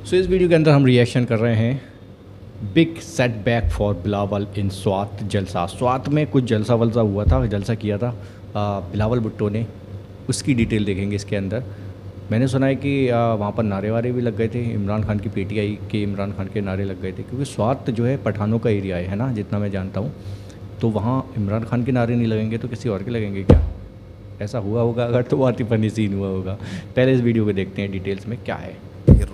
सो इस वीडियो के अंदर हम रिएक्शन कर रहे हैं big setback for Bilawal in Swat jalsa. Swat में कुछ जलसा वलसा हुआ था, जलसा किया था बिलावल भुट्टो ने, उसकी डिटेल देखेंगे इसके अंदर। मैंने सुना है कि वहाँ पर नारे वारे भी लग गए थे, इमरान खान की पीटीआई के इमरान खान के नारे लग गए थे, क्योंकि स्वात जो है पठानों का एरिया है ना, जितना मैं जानता हूँ। तो वहाँ इमरान खान के नारे नहीं लगेंगे तो किसी और के लगेंगे क्या? ऐसा हुआ होगा अगर, तो बहुत ही फनी सीन हुआ होगा। पहले इस वीडियो को देखते हैं डिटेल्स में क्या है।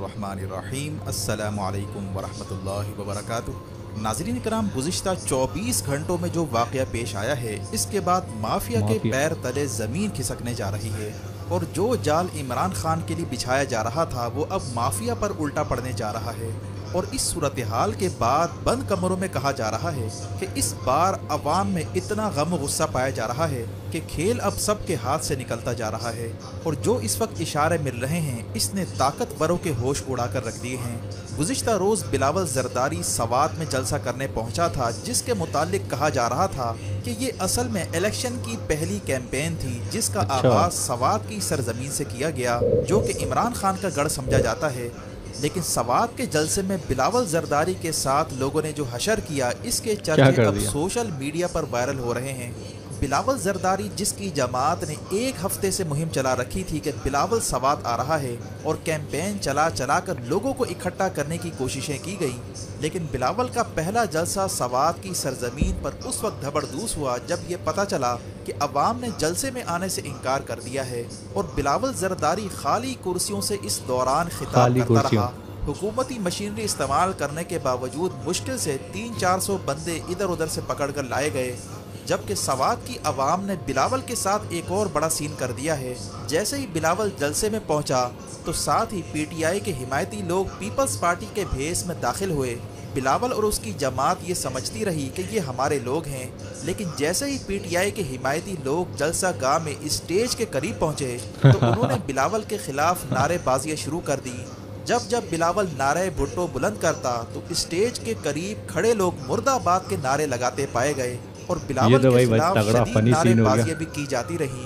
रहीम अस्सलामु अलैकुम वरहमतुल्लाहि वबरकातुहू। नाज़रीन कराम, गुज़िश्ता 24 घंटों में जो वाक़या पेश आया है, इसके बाद माफिया के पैर तले ज़मीन खिसकने जा रही है और जो जाल इमरान खान के लिए बिछाया जा रहा था वो अब माफिया पर उल्टा पड़ने जा रहा है। और इस सूरत हाल के बाद बंद कमरों में कहा जा रहा है कि इस बार अवाम में इतना गम गुस्सा पाया जा रहा है कि खेल अब सबके हाथ से निकलता जा रहा है। और जो इस वक्त इशारे मिल रहे हैं, इसने ताकतवरों के होश उड़ा कर रख दिए हैं। गुज़िश्ता रोज़ बिलावल जरदारी सवात में जलसा करने पहुंचा था, जिसके मुतालिक कहा जा रहा था कि ये असल में इलेक्शन की पहली कैंपेन थी, जिसका आगाज सवात की सरजमीन से किया गया, जो कि इमरान खान का गढ़ समझा जाता है। लेकिन सवात के जलसे में बिलावल जरदारी के साथ लोगों ने जो हशर किया, इसके चर्चे अब सोशल मीडिया पर वायरल हो रहे हैं। बिलावल जरदारी, जिसकी जमात ने एक हफ्ते से मुहिम चला रखी थी कि बिलावल सवात आ रहा है, और कैंपेन चला चला कर लोगों को इकट्ठा करने की कोशिशें की गई, लेकिन बिलावल का पहला जलसा सवात की सरजमीन पर उस वक्त धबरदूस हुआ जब ये पता चला कि अवाम ने जलसे में आने से इनकार कर दिया है। और बिलावल जरदारी खाली कुर्सियों से इस दौरान खिताब करता रहा। हुकूमती मशीनरी इस्तेमाल करने के बावजूद मुश्किल से 300-400 बंदे इधर उधर से पकड़ कर लाए गए, जबकि सवात की आवाम ने बिलावल के साथ एक और बड़ा सीन कर दिया है। जैसे ही बिलावल जलसे में पहुंचा तो साथ ही पीटीआई के हिमायती लोग पीपल्स पार्टी के भेस में दाखिल हुए। बिलावल और उसकी जमात ये समझती रही कि ये हमारे लोग हैं, लेकिन जैसे ही पीटीआई के हिमायती लोग जलसा गाह में स्टेज के करीब पहुंचे तो उन्होंने बिलावल के खिलाफ नारेबाजियां शुरू कर दी। जब जब बिलावल नारे भुट्टो बुलंद करता तो स्टेज के करीब खड़े लोग मुर्दाबाद के नारे लगाते पाए गए और बिलावल के खिलाफ शदीद नारेबाजियां भी की जाती रही।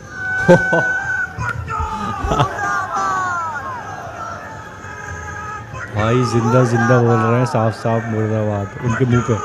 भाई जिंदा जिंदा बोल रहे हैं, साफ साफ मुर्दाबाद उनके मुंह पे।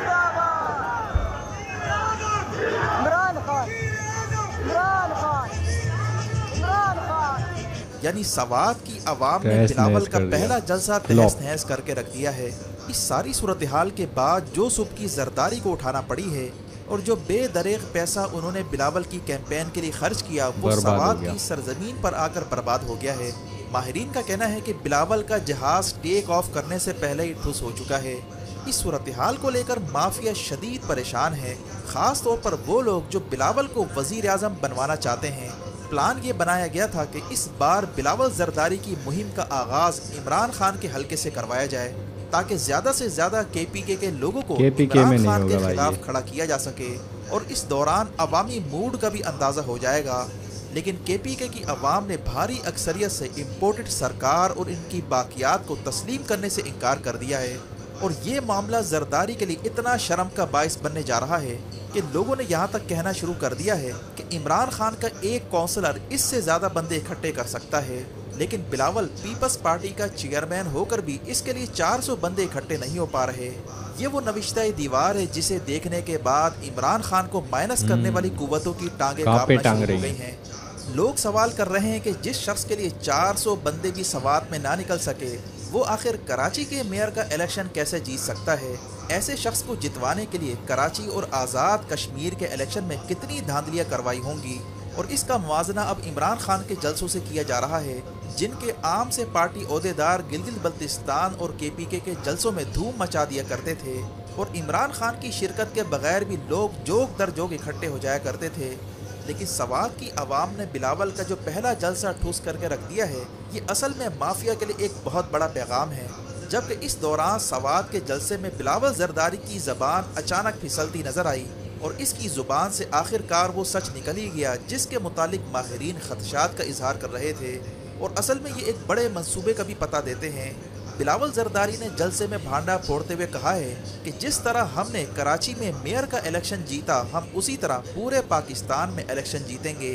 यानी सवात की आवाम ने बिलावल का पहला जलसा तहस नहस करके रख दिया है। इस सारी सूरत हाल के बाद जो सुबह की जरदारी को उठाना पड़ी है और जो बेदरेग पैसा उन्होंने बिलावल की कैंपेन के लिए खर्च किया, वो सवात की सरजमीन पर आकर बर्बाद हो गया है। माहिरीन का कहना है कि बिलावल का जहाज टेक ऑफ करने से पहले ही ठुस हो चुका है। इस सूरत हाल को लेकर माफिया शदीद परेशान है, खास तौर पर वो लोग जो बिलावल को वजीर आजम बनवाना चाहते हैं। प्लान ये बनाया गया था कि इस बार बिलावल जरदारी की मुहिम का आगाज इमरान खान के हलके से करवाया जाए, ताकि ज्यादा से ज्यादा केपीके के लोगों को इमरान खान के खिलाफ खड़ा किया जा सके। और इस दौरान अवामी मूड का भी अंदाजा हो जाएगा। लेकिन केपीके की अवाम ने भारी अक्सरियत से इम्पोर्टेड सरकार और इनकी बाकियात को तस्लीम करने से इनकार कर दिया है। और ये मामला जरदारी के लिए इतना शर्म का बायस बनने जा रहा है कि लोगों ने यहाँ तक कहना शुरू कर दिया है कि इमरान खान का एक काउंसलर इससे ज़्यादा बंदे इकट्ठे कर सकता है, लेकिन बिलावल पीपल्स पार्टी का चेयरमैन होकर भी इसके लिए 400 बंदे इकट्ठे नहीं हो पा रहे। ये वो नविश्ता दीवार है जिसे देखने के बाद इमरान खान को माइनस करने वाली कुव्वतों की टांगें कांपना शुरू हो गई हैं। लोग सवाल कर रहे हैं कि जिस शख्स के लिए 400 बंदे भी सवात में ना निकल सके, वो आखिर कराची के मेयर का इलेक्शन कैसे जीत सकता है। ऐसे शख्स को जितवाने के लिए कराची और आज़ाद कश्मीर के इलेक्शन में कितनी धांधलियां करवाई होंगी। और इसका मुआजना अब इमरान खान के जलसों से किया जा रहा है, जिनके आम से पार्टी ओहदेदार गिलगित बल्तिस्तान और केपीके के जलसों में धूम मचा दिया करते थे। और इमरान खान की शिरकत के बगैर भी लोग जोग दर जोग इकट्ठे हो जाया करते थे। लेकिन सवात की आवाम ने बिलावल का जो पहला जलसा ठूस करके रख दिया है, ये असल में माफिया के लिए एक बहुत बड़ा पैगाम है। जबकि इस दौरान सवात के जलसे में बिलावल जरदारी की ज़बान अचानक फिसलती नजर आई और इसकी ज़ुबान से आखिरकार वो सच निकल ही गया जिसके मुतालिक माहिरीन खदशात का इजहार कर रहे थे। और असल में ये एक बड़े मंसूबे का भी पता देते हैं। बिलावल जरदारी ने जलसे में भांडा फोड़ते हुए कहा है कि जिस तरह हमने कराची में मेयर का इलेक्शन जीता, हम उसी तरह पूरे पाकिस्तान में इलेक्शन जीतेंगे।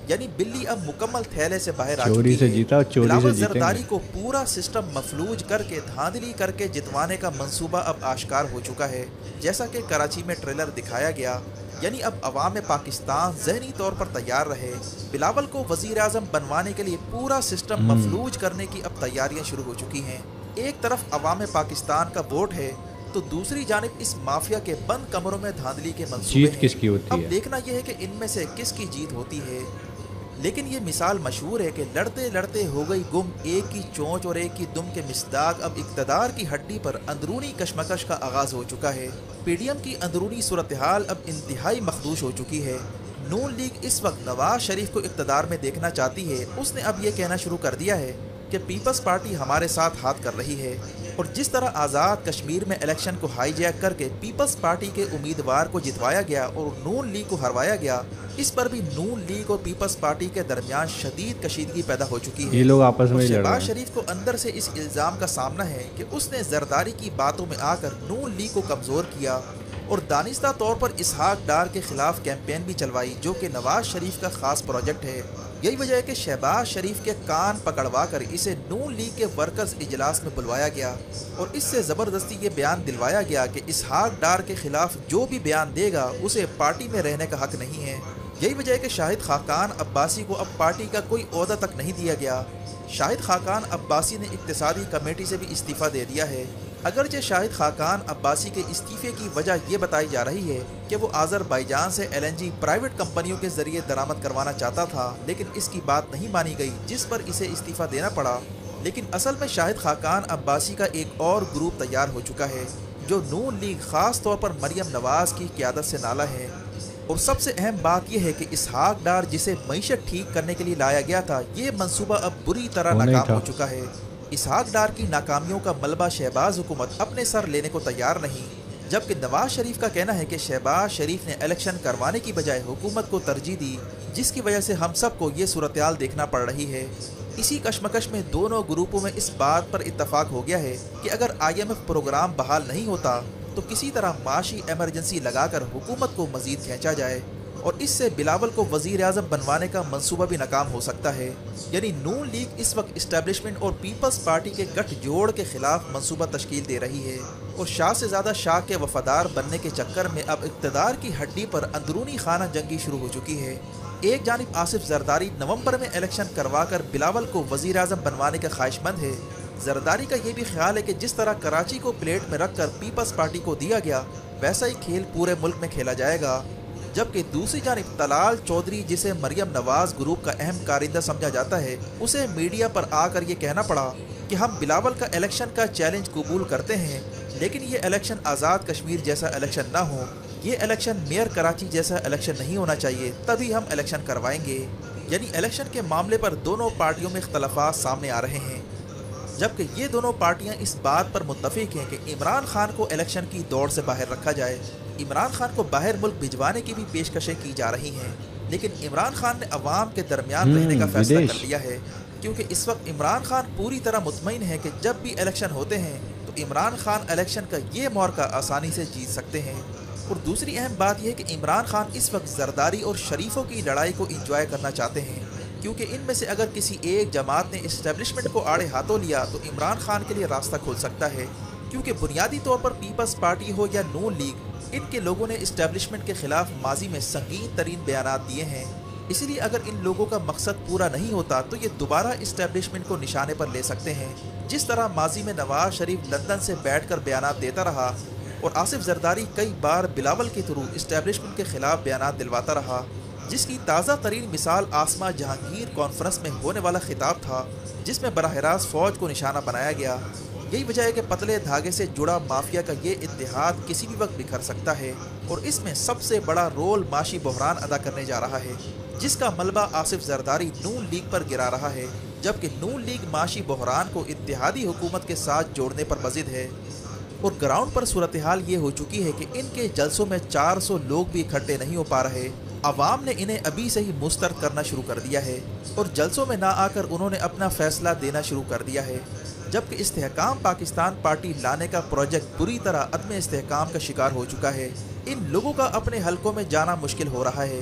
यानी बिल्ली अब मुकम्मल थैले से बाहर आ चोरी चुकी से है। जीता और चोरी से बिलावल जीतेंगे। जरदारी को पूरा सिस्टम मफलूज करके धांधली करके जितवाने का मंसूबा अब आश्कार हो चुका है, जैसा कि कराची में ट्रेलर दिखाया गया। यानी अब अवाम पाकिस्तान जहनी तौर पर तैयार रहे। बिलावल को वजीर आज़म बनवाने के लिए पूरा सिस्टम मफलूज करने की अब तैयारियां शुरू हो चुकी हैं। एक तरफ अवाम पाकिस्तान का वोट है तो दूसरी जानिब इस माफिया के बंद कमरों में धांधली के मंसूबे जीत हैं। किसकी होती अब है? देखना यह है कि इनमें से किसकी जीत होती है। लेकिन ये मिसाल मशहूर है कि लड़ते लड़ते हो गई गुम, एक की चोंच और एक की दुम के मिसदाक अब इक़्तिदार की हड्डी पर अंदरूनी कशमकश का आगाज़ हो चुका है। पीडीएम की अंदरूनी सूरत हाल अब इंतहाई मखदूश हो चुकी है। नून लीग इस वक्त नवाज शरीफ को इक़्तिदार में देखना चाहती है। उसने अब ये कहना शुरू कर दिया है कि पीपल्स पार्टी हमारे साथ हाथ कर रही है, और जिस तरह आज़ाद कश्मीर में इलेक्शन को हाईजैक करके पीपल्स पार्टी के उम्मीदवार को जितवाया गया और नून लीग को हरवाया गया, इस पर भी नून लीग और पीपल्स पार्टी के दरमियान शदीद कशीदगी पैदा हो चुकी है। ये लोग आपस में ही लड़ रहे शहबाज हैं। शरीफ को अंदर से इस इल्ज़ाम का सामना है कि उसने जरदारी की बातों में आकर नून लीग को कमज़ोर किया और दानिस्ता तौर पर इसहाक डार के खिलाफ कैंपेन भी चलवाई, जो कि नवाज शरीफ का खास प्रोजेक्ट है। यही वजह है कि शहबाज शरीफ के कान पकड़वा कर इसे नून लीग के वर्कर्स इजलास में बुलवाया गया और इससे ज़बरदस्ती ये बयान दिलवाया गया कि इसहाक डार के खिलाफ जो भी बयान देगा उसे पार्टी में रहने का हक नहीं है। यही वजह है कि शाहिद खाकान अब्बासी को अब पार्टी का कोई ओहदा तक नहीं दिया गया। शाहिद खाकान अब्बासी ने इक्तिसादी कमेटी से भी इस्तीफ़ा दे दिया है। अगरचे शाहिद खाकान अब्बासी के इस्तीफ़े की वजह यह बताई जा रही है कि वो आज़रबाईजान से LNG प्राइवेट कंपनियों के ज़रिए दरामद करवाना चाहता था, लेकिन इसकी बात नहीं मानी गई, जिस पर इसे इस्तीफ़ा देना पड़ा। लेकिन असल में शाहिद खाकान अब्बासी का एक और ग्रुप तैयार हो चुका है, जो नून लीग ख़ास तौर पर मरियम नवाज़ की क़यादत से नाला है। और सबसे अहम बात यह है कि इसहाक डार जिसे मईशत ठीक करने के लिए लाया गया था, ये मंसूबा अब बुरी तरह नाकाम हो चुका है। इसहाक डार की नाकामियों का मलबा शहबाज हुकूमत अपने सर लेने को तैयार नहीं, जबकि नवाज शरीफ का कहना है कि शहबाज शरीफ ने इलेक्शन करवाने की बजाय हुकूमत को तरजीह दी, जिसकी वजह से हम सबको ये सूरत-ए-हाल देखना पड़ रही है। इसी कशमकश में दोनों ग्रुपों में इस बात पर इत्तफाक हो गया है कि अगर IMF प्रोग्राम बहाल नहीं होता तो किसी तरह माशी एमरजेंसी लगाकर हुकूमत को मजीद खींचा जाए और इससे बिलावल को वजीर आज़म बनवाने का मंसूबा भी नाकाम हो सकता है। यानी नून लीग इस वक्त इस्टेब्लिशमेंट और पीपल्स पार्टी के गठजोड़ के खिलाफ मंसूबा तश्कील दे रही है और शाह से ज़्यादा शाह के वफादार बनने के चक्कर में अब इक़्तिदार की हड्डी पर अंदरूनी खाना जंगी शुरू हो चुकी है। एक जानिब आसिफ जरदारी नवंबर में इलेक्शन करवा कर बिलावल को वजीर आज़म बनवाने का ख्वाहिशमंद है। जरदारी का ये भी ख्याल है कि जिस तरह कराची को प्लेट में रखकर पीपल्स पार्टी को दिया गया, वैसा ही खेल पूरे मुल्क में खेला जाएगा। जबकि दूसरी जानिब तलाल चौधरी, जिसे मरियम नवाज ग्रुप का अहम कारिंदा समझा जाता है, उसे मीडिया पर आकर ये कहना पड़ा कि हम बिलावल का इलेक्शन का चैलेंज कबूल करते हैं, लेकिन ये इलेक्शन आज़ाद कश्मीर जैसा इलेक्शन ना हो, ये इलेक्शन मेयर कराची जैसा इलेक्शन नहीं होना चाहिए, तभी हम इलेक्शन करवाएंगे। यानी इलेक्शन के मामले पर दोनों पार्टियों में इख्तलाफात सामने आ रहे हैं, जबकि ये दोनों पार्टियां इस बात पर मुत्तफिक हैं कि इमरान खान को इलेक्शन की दौड़ से बाहर रखा जाए। इमरान खान को बाहर मुल्क भिजवाने की भी पेशकशें की जा रही हैं, लेकिन इमरान खान ने अवाम के दरमियान रहने का फैसला कर लिया है, क्योंकि इस वक्त इमरान खान पूरी तरह मुतमईन है कि जब भी इलेक्शन होते हैं तो इमरान खान इलेक्शन का ये मौका आसानी से जीत सकते हैं। और दूसरी अहम बात यह है कि इमरान खान इस वक्त जरदारी और शरीफों की लड़ाई को इंजॉय करना चाहते हैं, क्योंकि इनमें से अगर किसी एक जमात ने इस्टेब्लिशमेंट को आड़े हाथों लिया तो इमरान खान के लिए रास्ता खुल सकता है, क्योंकि बुनियादी तौर पर पीपल्स पार्टी हो या नून लीग, इनके लोगों ने इस्टेब्लिशमेंट के खिलाफ माजी में संगीन तरीन बयानात दिए हैं। इसीलिए अगर इन लोगों का मकसद पूरा नहीं होता तो ये दोबारा इस्टेब्लिशमेंट को निशाने पर ले सकते हैं, जिस तरह माजी में नवाज शरीफ लंदन से बैठकर बयानात देता रहा और आसिफ जरदारी कई बार बिलावल के थ्रू इस्टेब्लिशमेंट के खिलाफ बयानात दिलवाता रहा, जिसकी ताज़ा तरीन मिसाल आसमा जहांगीर कॉन्फ्रेंस में होने वाला खिताब था, जिसमें बराह रास्त फ़ौज को निशाना बनाया गया। यही वजह है कि पतले धागे से जुड़ा माफिया का ये इत्तेहाद किसी भी वक्त बिखर सकता है और इसमें सबसे बड़ा रोल माशी बहरान अदा करने जा रहा है, जिसका मलबा आसिफ जरदारी नून लीग पर गिरा रहा है, जबकि नून लीग माशी बहरान को इत्तेहादी हुकूमत के साथ जोड़ने पर मजिद है। और ग्राउंड पर सूरत हाल ये हो चुकी है कि इनके जलसों में 400 लोग भी इकट्ठे नहीं हो पा रहे। अवाम ने इन्हें अभी से ही मुस्तरद करना शुरू कर दिया है और जलसों में ना आकर उन्होंने अपना फैसला देना शुरू कर दिया है, जबकि इस्तेहकाम पाकिस्तान पार्टी लाने का प्रोजेक्ट बुरी तरह अदम इस्तेहकाम का शिकार हो चुका है। इन लोगों का अपने हलकों में जाना मुश्किल हो रहा है,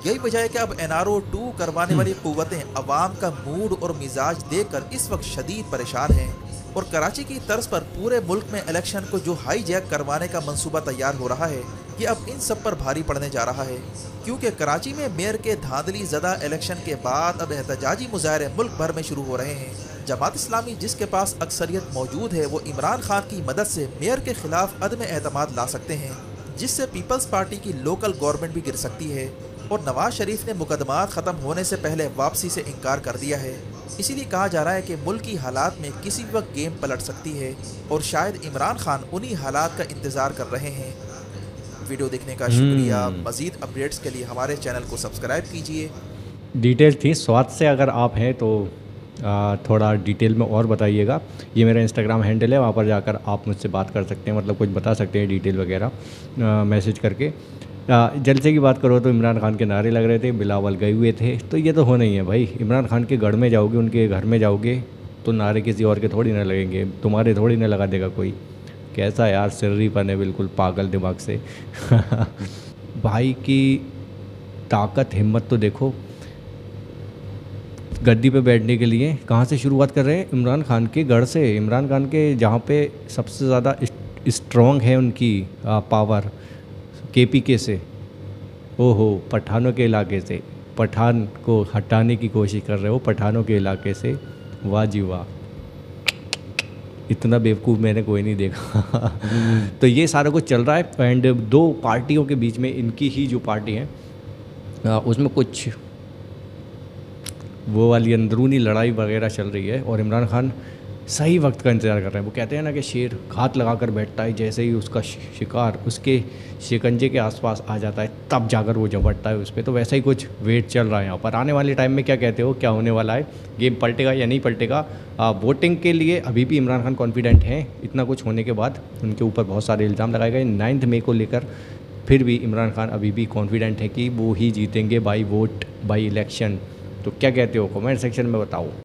यही वजह है कि अब NRO 2 करवाने वाली कुव्वतें अवाम का मूड और मिजाज देखकर इस वक्त शदीद परेशान हैं और कराची की तर्ज पर पूरे मुल्क में इलेक्शन को जो हाईजैक करवाने का मंसूबा तैयार हो रहा है, ये अब इन सब पर भारी पड़ने जा रहा है, क्योंकि कराची में मेयर के धांधली ज़दा इलेक्शन के बाद अब एहतजाजी मुजाहरे मुल्क भर में शुरू हो रहे हैं। जमात इस्लामी जिसके पास अक्सरियत मौजूद है, वो इमरान खान की मदद से मेयर के खिलाफ अदम एतमाद ला सकते हैं, जिससे पीपल्स पार्टी की लोकल गवर्नमेंट भी गिर सकती है। और नवाज शरीफ ने मुकदमात ख़त्म होने से पहले वापसी से इनकार कर दिया है। इसीलिए कहा जा रहा है कि मुल्क की हालात में किसी भी वक्त गेम पलट सकती है और शायद इमरान खान उन्हीं हालात का इंतज़ार कर रहे हैं। वीडियो देखने का शुक्रिया। मज़ीद अपडेट्स के लिए हमारे चैनल को सब्सक्राइब कीजिए। डिटेल थी स्वाद से, अगर आप हैं तो थोड़ा डिटेल में और बताइएगा। ये मेरा इंस्टाग्राम हैंडल है, वहाँ पर जाकर आप मुझसे बात कर सकते हैं, मतलब कुछ बता सकते हैं डिटेल वगैरह मैसेज करके। जलसे की बात करो तो इमरान खान के नारे लग रहे थे, बिलावल गए हुए थे, तो ये तो होना ही है भाई। इमरान खान के गढ़ में जाओगे, उनके घर में जाओगे तो नारे किसी और के थोड़ी ना लगेंगे, तुम्हारे थोड़ी ना लगा देगा कोई। कैसा यार सिर्रीपन है, बिल्कुल पागल दिमाग से। भाई की ताकत हिम्मत तो देखो। गद्दी पे बैठने के लिए कहाँ से शुरुआत कर रहे हैं? इमरान खान के गढ़ से। इमरान खान के जहाँ पे सबसे ज़्यादा स्ट्रॉन्ग है उनकी पावर, KPK से। ओहो, पठानों के इलाके से पठान को हटाने की कोशिश कर रहे हो, पठानों के इलाके से। वाह जी वाह, इतना बेवकूफ़ मैंने कोई नहीं देखा। तो ये सारा कुछ चल रहा है एंड दो पार्टियों के बीच में, इनकी ही जो पार्टी है उसमें कुछ वो वाली अंदरूनी लड़ाई वगैरह चल रही है और इमरान खान सही वक्त का इंतज़ार कर रहे हैं। वो कहते हैं ना कि शेर घात लगा कर बैठता है, जैसे ही उसका शिकार उसके शिकंजे के आसपास आ जाता है तब जाकर वो झपटता है उस पर। तो वैसा ही कुछ वेट चल रहा है यहाँ पर। आने वाले टाइम में क्या कहते हो, क्या होने वाला है? गेम पलटेगा या नहीं पलटेगा? वोटिंग के लिए अभी भी इमरान खान कॉन्फिडेंट हैं, इतना कुछ होने के बाद उनके ऊपर बहुत सारे इल्ज़ाम लगाए गए 9 मई को लेकर। फिर भी इमरान खान अभी भी कॉन्फिडेंट है कि वो ही जीतेंगे बाई वोट, बाई इलेक्शन। तो क्या कहते हो, कमेंट सेक्शन में बताओ।